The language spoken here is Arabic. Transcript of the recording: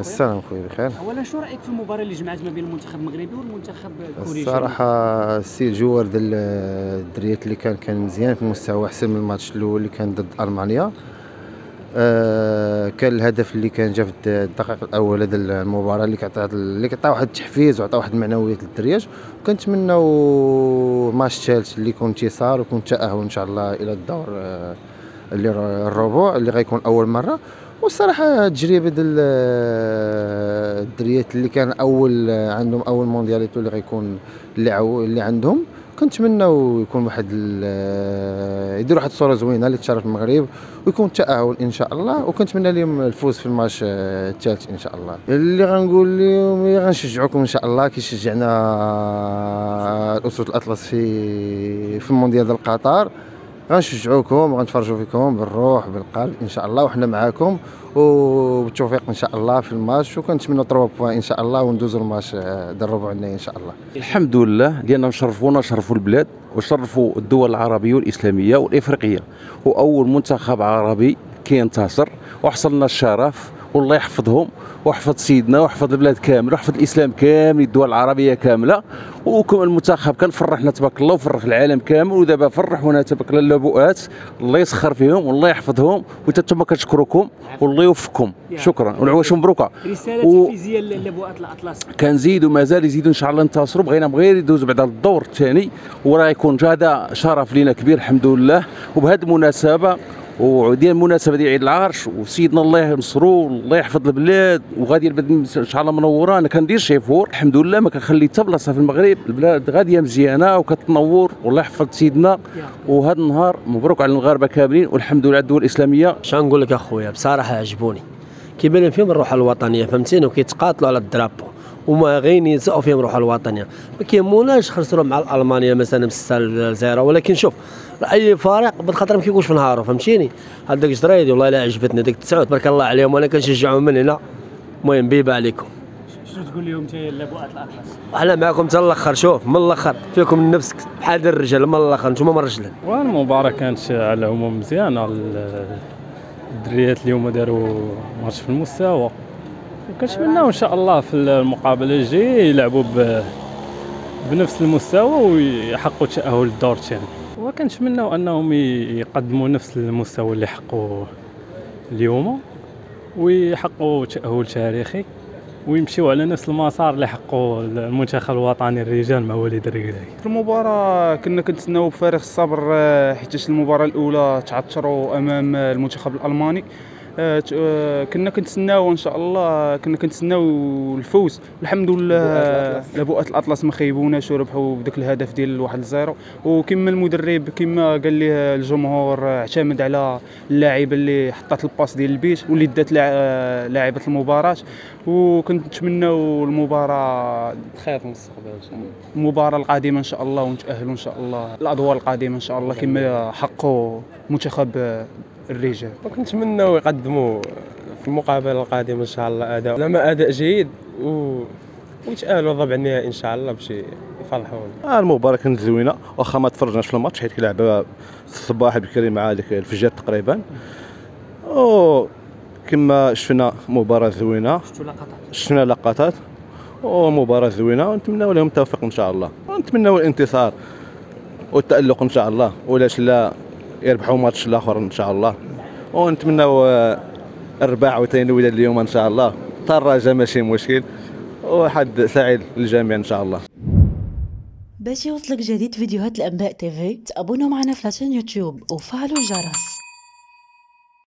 السلام خويا بخير. اولا شو رايك في المباراه اللي جمعت ما بين المنتخب المغربي والمنتخب الكوري؟ الصراحه السي جوار ديال الدريات اللي كان مزيان في المستوى احسن من الماتش الاول اللي كان ضد المانيا. كان الهدف اللي كان جا في الدقائق الاولى ديال المباراه اللي كعطى واحد التحفيز وعطى واحد المعنويات للدريات، وكنتمناو الماتش الثالث اللي يكون انتصار ويكون تاهل ان شاء الله الى الدور اللي الربع اللي غيكون اول مره. والصراحه التجربه ديال الدريات اللي كان عندهم اول موندياليتو اللي غيكون اللي عندهم، كنتمناو يكون يديروا واحد الصوره زوينه اللي تشرف المغرب ويكون تاهل ان شاء الله، وكنتمنى لهم الفوز في الماتش الثالث ان شاء الله. اللي غنقول لهم غنشجعوكم ان شاء الله كي شجعنا الاسود الاطلس في المونديال ديال قطر، غنشجعوكم وغنتفرجوا فيكم بالروح بالقلب ان شاء الله، وحنا معاكم وبالتوفيق ان شاء الله في الماتش، وكنتمنوا 3 بوان ان شاء الله وندوزوا الماتش ديال الربع النهائي ان شاء الله. الحمد لله لان شرفوا البلاد وشرفوا الدول العربيه والاسلاميه والافريقيه، واول منتخب عربي كينتصر وحصلنا الشرف، والله يحفظهم ويحفظ سيدنا ويحفظ البلاد كامله ويحفظ الاسلام كامل الدول العربيه كامله. وكم المنتخب كان فرحنا تبارك الله وفرح العالم كامل، ودابا فرحونا تبارك الله اللبؤات، الله يسخر فيهم والله يحفظهم، وانتم كنشكركم والله يوفقكم. شكرا والعواش مبروكه. رساله تحفيزيه للبؤات الاطلس. كنزيدوا مازال يزيدوا ان شاء الله ينتصروا، بغينا غير يدوزوا بعد الدور الثاني، وراه يكون هذا شرف لنا كبير الحمد لله. وبهذه المناسبه وديال المناسبه ديال عيد العرش وسيدنا الله ينصرو الله يحفظ البلاد، وغادي البلاد ان شاء الله منوره. انا كندير شيفور الحمد لله، ما كنخلي حتى بلاصه في المغرب، البلاد غاديه مزيانه وكتنور والله يحفظ سيدنا. وهذا النهار مبروك على المغاربه كاملين والحمد لله على الدول الاسلاميه. شنو نقول لك اخويا، بصراحه عجبوني كيبان فيهم الروح الوطنيه، فهمتيني، وكيتقاتلوا على الدرابو وما غير ينساو فيهم الروح الوطنيه. ما كيهموناش خسروا مع المانيا مثلا ب6-0، ولكن شوف اي فريق بالخاطر ما كيكونش في نهارو، فهمتيني. هذاك جريدي والله الا عجبتني ديك 9 تبارك الله عليهم، وانا كنشجعهم من هنا. المهم بيبا عليكم. شنو تقول لهم انت للبؤات الاطلس؟ احنا معكم حتى الاخر، شوف من الاخر فيكم النفس بحال الرجال من الاخر، نتوما من الرجال. والمباراه كانت على العموم مزيانه، الدريات اليوم داروا ماتش في المستوى، وكنتمناو ان شاء الله في المقابله الجايه يلعبوا بنفس المستوى ويحققوا التاهل للدور الثاني، وكنتمناو انهم يقدموا نفس المستوى اللي حققوا اليوم ويحققوا تاهل تاريخي ويمشيوا على نفس المسار اللي حققوا المنتخب الوطني الرجال مع وليد الركراكي. في المباراه كنا كنتسناو بفارغ الصبر، حيت المباراه الاولى تعثروا امام المنتخب الالماني. كنا كنتسناو ان شاء الله، كنا كنتسناو الفوز. الحمد لله لبؤات الاطلس ما خيبوناش وربحوا بداك الهدف ديال 1-0. وكما المدرب كما قال لي الجمهور اعتمد على اللاعيبه اللي حطات الباس ديال البيت واللي دات لاعيبه المباراه، وكنتمناو المباراه خير في المستقبل ان شاء الله، المباراه القادمه ان شاء الله، ونتاهلوا ان شاء الله الادوار القادمه ان شاء الله كما حققوا منتخب الرجال. وكنتمناو يقدموا في المقابله القادمه ان شاء الله اداء جيد ويتاهلوا الربع النهائي ان شاء الله باش يفرحونا. المباراه كانت زوينه، واخا ما تفرجناش في الماتش حيت كيلعب الصباح بكري مع ديك الفجر تقريبا، كما شفنا مباراه زوينه، شفنا لقطات ومباراه زوينه، ونتمناو لهم التوفيق ان شاء الله، ونتمناو الانتصار والتالق ان شاء الله، ولاش لا يربحوا ماتش الاخر ان شاء الله، ونتمناو الرباع عاوتاني ولا اليوم ان شاء الله، حتى الرجاء ماشي مشكل، وحد سعيد للجميع ان شاء الله. باش يوصلك جديد فيديوهات الانباء تيفي تابونوا معنا في لاشين يوتيوب وفعلوا الجرس.